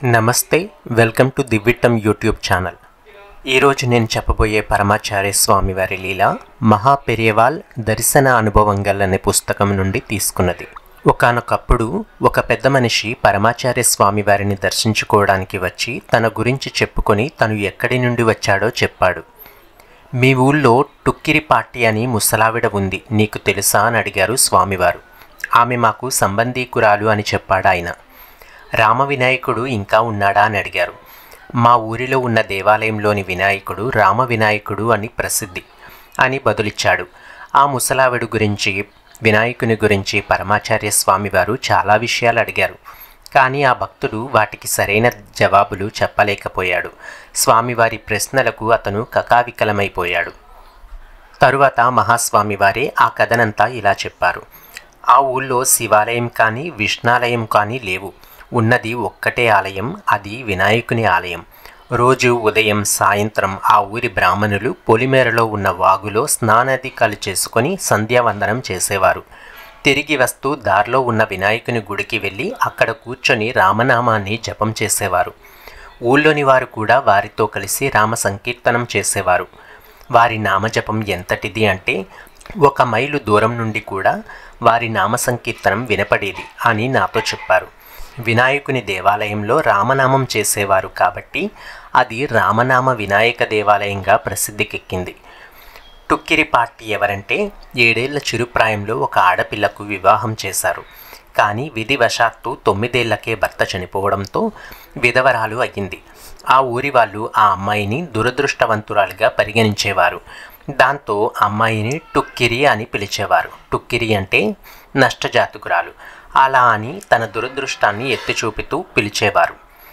నమస్తే, welcome to దివ్విట్టం YouTube channel. ఈరోజు నేను చెప్పబోయే పరమాచార్య స్వామి వారి లీల మహాపెరియవాల్ దర్శన అనుభవంగల్ అనే పుస్తకం నుండి తీసుకున్నది. ఒకానొకప్పుడు ఒక పెద్ద మనిషి పరమాచార్య స్వామి వారిని దర్శించుకోవడానికి వచ్చి తన గురించి చెప్పుకొని తను ఎక్కడి నుండి వచ్చాడో చెప్పాడు. మీ ఊళ్ళో టుక్కిరిపాటి అని ముసలావిడ ఉంది, నీకు తెలుసా అని అడిగారు స్వామివారు. ఆమె మాకు సంబంధీకురాలు అని చెప్పాడు ఆయన. రామ వినాయకుడు ఇంకా ఉన్నాడా అని అడిగారు. మా ఊరిలో ఉన్న దేవాలయంలోని వినాయకుడు రామ వినాయకుడు అని ప్రసిద్ధి అని బదులిచ్చాడు. ఆ ముసలావిడు గురించి, వినాయకుని గురించి పరమాచార్య స్వామివారు చాలా విషయాలు అడిగారు. కానీ ఆ భక్తుడు వాటికి సరైన జవాబులు చెప్పలేకపోయాడు. స్వామివారి ప్రశ్నలకు అతను కకావికలమైపోయాడు. తరువాత మహాస్వామివారే ఆ కథనంతా ఇలా చెప్పారు. ఆ ఊళ్ళో శివాలయం కానీ విష్ణాలయం కానీ లేవు. ఉన్నది ఒక్కటే ఆలయం, అది వినాయకుని ఆలయం. రోజు ఉదయం సాయంత్రం ఆ ఊరి బ్రాహ్మణులు పొలిమేరలో ఉన్న వాగులో స్నానాధికాలు చేసుకొని సంధ్యావందనం చేసేవారు. తిరిగి వస్తూ దారిలో ఉన్న వినాయకుని గుడికి వెళ్ళి అక్కడ కూర్చొని రామనామాన్ని జపం చేసేవారు. ఊళ్ళోని వారు కూడా వారితో కలిసి రామ సంకీర్తనం చేసేవారు. వారి నామజపం ఎంతటిది అంటే 1 మైలు దూరం నుండి కూడా వారి నామ సంకీర్తనం వినపడేది అని నాతో చెప్పారు. వినాయకుని దేవాలయంలో రామనామం చేసేవారు కాబట్టి అది రామనామ వినాయక దేవాలయంగా ప్రసిద్ధికెక్కింది. టుక్కిరిపాటి ఎవరంటే 7 ఏళ్ల చిరుప్రాయంలో ఒక ఆడపిల్లకు వివాహం చేశారు. కానీ విధివశాత్తు 9 ఏళ్లకే భర్త చనిపోవడంతో విధవరాలు అయ్యింది. ఆ ఊరి వాళ్ళు ఆ అమ్మాయిని దురదృష్టవంతురాలుగా పరిగణించేవారు. దాంతో అమ్మాయిని టుక్కిరి అని పిలిచేవారు. టుక్కిరి అంటే నష్టజాతకురాలు. అలా అని తన దురదృష్టాన్ని ఎత్తి చూపుతూ పిలిచేవారు.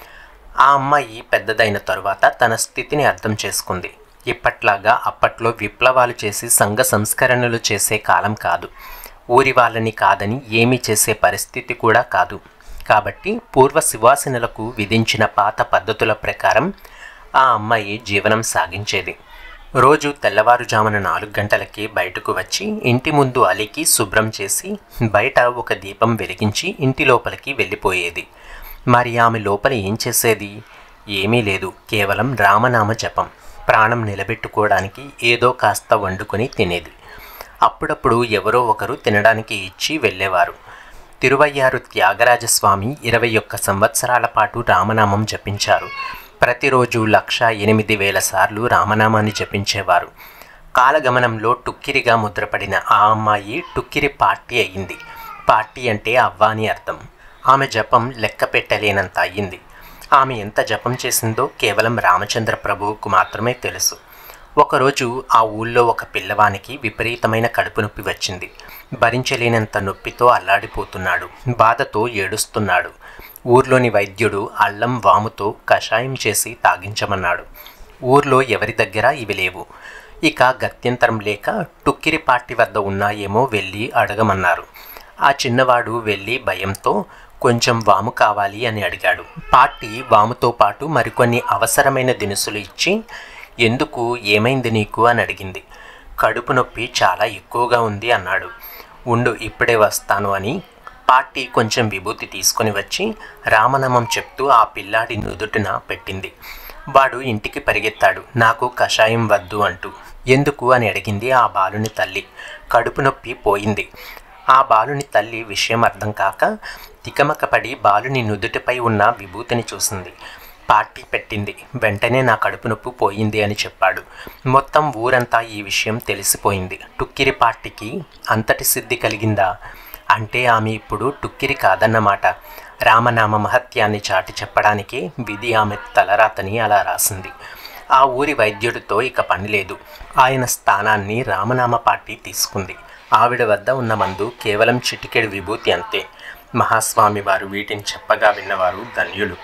ఆ అమ్మాయి పెద్దదైన తరువాత తన స్థితిని అర్థం చేసుకుంది. ఇప్పట్లాగా అప్పట్లో విప్లవాలు చేసి సంఘ సంస్కరణలు చేసే కాలం కాదు. ఊరి వాళ్ళని కాదని ఏమీ చేసే పరిస్థితి కూడా కాదు. కాబట్టి పూర్వ శివాసనులకు విధించిన పాత పద్ధతుల ప్రకారం ఆ అమ్మాయి జీవనం సాగించేది. రోజు తెల్లవారుజామున 4 గంటలకి బయటకు వచ్చి ఇంటి ముందు అలికి శుభ్రం చేసి బయట ఒక దీపం వెలిగించి ఇంటి లోపలికి వెళ్ళిపోయేది. మరి ఆమె లోపల ఏం చేసేది? ఏమీ లేదు, కేవలం రామనామ జపం. ప్రాణం నిలబెట్టుకోవడానికి ఏదో కాస్త వండుకొని తినేది. అప్పుడప్పుడు ఎవరో ఒకరు తినడానికి ఇచ్చి వెళ్ళేవారు. తిరువయ్యారు త్యాగరాజస్వామి 21 సంవత్సరాల పాటు రామనామం జపించారు. ప్రతిరోజు 1,08,000 సార్లు రామనామాన్ని జపించేవారు. కాలగమనంలో టుక్కిరిగా ముద్రపడిన ఆ అమ్మాయి టుక్కిరిపాటి అయ్యింది. పాటి అంటే అవ్వ అని అర్థం. ఆమె జపం లెక్క పెట్టలేనంత అయ్యింది. ఆమె ఎంత జపం చేసిందో కేవలం రామచంద్ర ప్రభువుకు మాత్రమే తెలుసు. ఒకరోజు ఆ ఊళ్ళో ఒక పిల్లవానికి విపరీతమైన కడుపు నొప్పి వచ్చింది. భరించలేనంత నొప్పితో అల్లాడిపోతున్నాడు. బాధతో ఏడుస్తున్నాడు. ఊర్లోని వైద్యుడు అల్లం వాముతో కషాయం చేసి తాగించమన్నాడు. ఊర్లో ఎవరి దగ్గర ఇవి లేవు. ఇక గత్యంతరం లేక టుక్కిరిపాటి వద్ద ఉన్నాయేమో వెళ్ళి అడగమన్నారు. ఆ చిన్నవాడు వెళ్ళి భయంతో కొంచెం వాము కావాలి అని అడిగాడు. పాటి వాముతో పాటు మరికొన్ని అవసరమైన దినుసులు ఇచ్చి, ఎందుకు, ఏమైంది నీకు అని అడిగింది. కడుపు నొప్పి చాలా ఎక్కువగా ఉంది అన్నాడు. ఉండు, ఇప్పుడే వస్తాను అని పాటి కొంచెం విభూతి తీసుకొని వచ్చి రామనామం చెప్తూ ఆ పిల్లాడి నుదుటిన పెట్టింది. వాడు ఇంటికి పరిగెత్తాడు, నాకు కషాయం వద్దు అంటూ. ఎందుకు అని అడిగింది ఆ బాలుని తల్లి. కడుపు నొప్పి పోయింది. ఆ బాలుని తల్లి విషయం అర్థం కాక తికమకపడి బాలుని నుదుటిపై ఉన్న విభూతిని చూసింది. పాటి పెట్టింది. వెంటనే నా కడుపు నొప్పి పోయింది అని చెప్పాడు. మొత్తం ఊరంతా ఈ విషయం తెలిసిపోయింది. టుక్కిరిపాటికి అంతటి సిద్ధి కలిగిందా అంటే ఆమె ఇప్పుడు టుక్కిరి కాదన్నమాట. రామనామ మహత్యాన్ని చాటి చెప్పడానికి విధి ఆమె తలరాతని అలా రాసింది. ఆ ఊరి వైద్యుడితో ఇక పని లేదు. ఆయన స్థానాన్ని రామనామ పాటి తీసుకుంది. ఆవిడ వద్ద ఉన్న మందు కేవలం చిటికెడు విభూతి అంతే. మహాస్వామి వారు వీటిని చెప్పగా విన్నవారు ధన్యులు.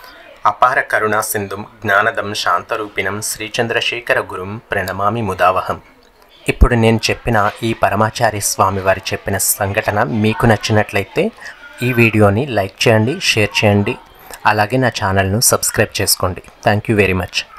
అపార కరుణా సింధుం జ్ఞానదం శాంతరూపిణం శ్రీచంద్రశేఖర గురుం ప్రణమామి ముదావహం. ఇప్పుడు నేను చెప్పిన ఈ పరమాచార్య స్వామి వారు చెప్పిన సంఘటన మీకు నచ్చినట్లయితే ఈ వీడియోని లైక్ చేయండి, షేర్ చేయండి. అలాగే నా ఛానల్ను సబ్స్క్రైబ్ చేసుకోండి. Thank you very much.